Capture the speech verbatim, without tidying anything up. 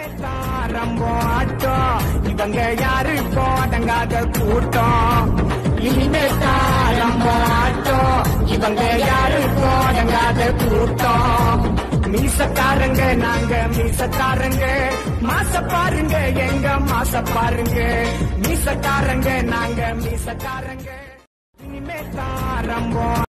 ரொம்ப ஆட்டம் இவங்க யாருக்கும் அடங்காத கூட்டம். இனிமே தான் ரொம்ப ஆட்டம் இவங்க யாருக்கும் அடங்காத கூட்டம். மீசக்காரங்க நாங்க மீசக்காரங்க மாச பாருங்க எங்க மாச பாருங்க. மீசக்காரங்க நாங்க மீசக்காரங்க இனிமே தான் ரொம்ப